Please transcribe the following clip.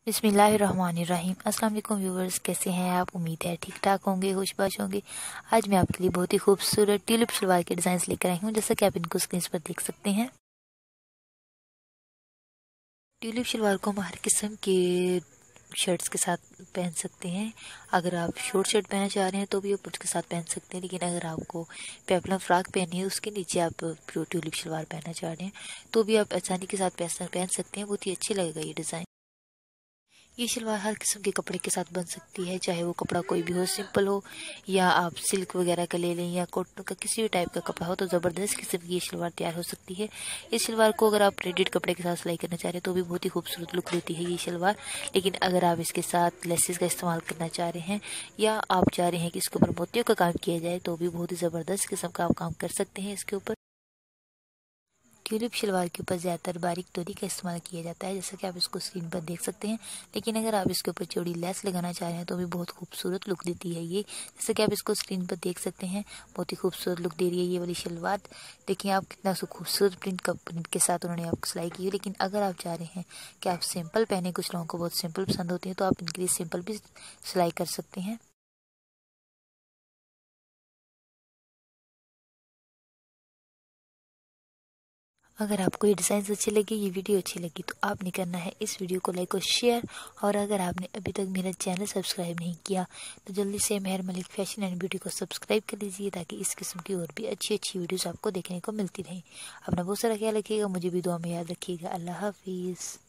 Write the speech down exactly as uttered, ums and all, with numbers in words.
बिस्मिल्लाहिर्रहमानिर्रहीम। अस्सलाम वालेकुम व्यूवर्स, कैसे हैं आप? उम्मीद है ठीक ठाक होंगे, खुशबाश होंगे। आज मैं आपके लिए बहुत ही खूबसूरत ट्यूलिप शलवार के डिज़ाइन लेकर आई हूँ, जैसा कि आप इनको स्क्रीन पर देख सकते हैं। ट्यूलिप शलवार को हम हर किस्म के शर्ट्स के साथ पहन सकते हैं। अगर आप शॉर्ट शर्ट पहनना चाह रहे हैं तो भी आप उसके साथ पहन सकते हैं, लेकिन अगर आपको पेपलम फ्रॉक पहननी है उसके नीचे आप ट्यूलिप शलवार पहनना चाह रहे हैं तो भी आप आसानी के साथ पहन सकते हैं। बहुत ही अच्छी लगेगा ये डिज़ाइन। ये शलवार हर किस्म के कपड़े के साथ बन सकती है, चाहे वो कपड़ा कोई भी हो, सिंपल हो या आप सिल्क वगैरह का ले लें या कॉटन का किसी भी टाइप का कपड़ा हो, तो ज़बरदस्त किस्म की ये शलवार तैयार हो सकती है। इस शलवार को अगर आप रेडीमेड कपड़े के साथ सिलाई करना चाह रहे हैं तो भी बहुत ही खूबसूरत लुक देती है ये शलवार। लेकिन अगर आप इसके साथ लेसेस का इस्तेमाल करना चाह रहे हैं या आप चाह रहे हैं कि इसके ऊपर मोतियों का काम किया जाए तो भी बहुत ही ज़बरदस्त किस्म का आप काम कर सकते हैं इसके ऊपर। ट्यूलिप शलवार के ऊपर ज़्यादातर बारीक डोरी का इस्तेमाल किया जाता है, जैसा कि आप इसको स्क्रीन पर देख सकते हैं। लेकिन अगर आप इसके ऊपर चौड़ी लेस लगाना चाह रहे हैं तो भी बहुत खूबसूरत लुक देती है ये, जैसा कि आप इसको स्क्रीन पर देख सकते हैं। बहुत ही खूबसूरत लुक दे रही है ये वाली शलवार। देखिए आप कितना खूबसूरत प्रिंट का प्रिंट के साथ उन्होंने आपको सिलाई की है। लेकिन अगर आप चाह रहे हैं कि आप सिंपल पहने, कुछ लोगों को बहुत सिंपल पसंद होती है, तो आप इनके लिए सिंपल भी सिलाई कर सकते हैं। अगर आपको ये डिज़ाइन अच्छे लगे, ये वीडियो अच्छी लगी, तो आपने करना है इस वीडियो को लाइक और शेयर। और अगर आपने अभी तक मेरा चैनल सब्सक्राइब नहीं किया तो जल्दी से mehr Malik fashion and beauty को सब्सक्राइब कर लीजिए, ताकि इस किस्म की और भी अच्छी अच्छी वीडियोस आपको देखने को मिलती रहें। अपना बहुत सारा ख्याल रखिएगा, मुझे भी दुआ में याद रखिएगा। अल्लाह हाफिज़।